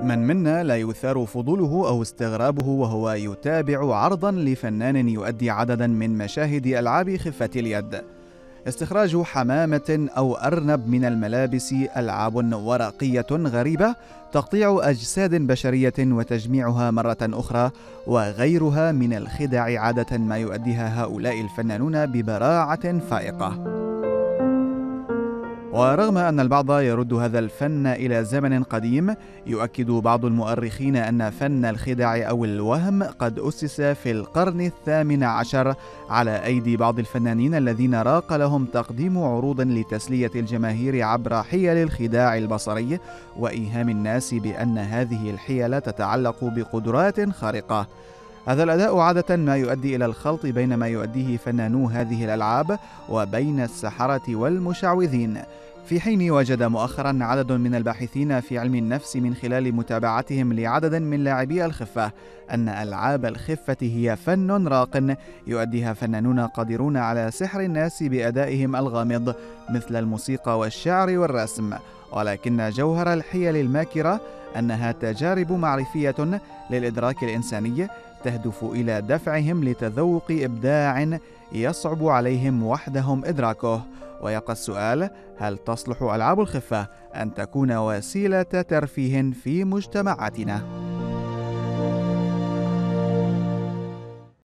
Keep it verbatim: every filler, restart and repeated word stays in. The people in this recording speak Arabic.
من منا لا يثار فضوله أو استغرابه وهو يتابع عرضا لفنان يؤدي عددا من مشاهد ألعاب خفة اليد. استخراج حمامة أو أرنب من الملابس ألعاب ورقية غريبة، تقطيع أجساد بشرية وتجميعها مرة أخرى، وغيرها من الخدع عادة ما يؤديها هؤلاء الفنانون ببراعة فائقة. ورغم أن البعض يرد هذا الفن إلى زمن قديم، يؤكد بعض المؤرخين أن فن الخداع أو الوهم قد أسس في القرن الثامن عشر على أيدي بعض الفنانين الذين راق لهم تقديم عروض لتسلية الجماهير عبر حيل الخداع البصري وإيهام الناس بأن هذه الحيل تتعلق بقدرات خارقة. هذا الأداء عادة ما يؤدي إلى الخلط بين ما يؤديه فنانو هذه الألعاب وبين السحرة والمشعوذين، في حين وجد مؤخرا عدد من الباحثين في علم النفس من خلال متابعتهم لعدد من لاعبي الخفة أن ألعاب الخفة هي فن راق يؤديها فنانون قادرون على سحر الناس بأدائهم الغامض مثل الموسيقى والشعر والرسم، ولكن جوهر الحيل الماكرة أنها تجارب معرفية للإدراك الإنساني تهدف إلى دفعهم لتذوق إبداع يصعب عليهم وحدهم إدراكه. ويبقى السؤال: هل تصلح ألعاب الخفة أن تكون وسيلة ترفيه في مجتمعاتنا؟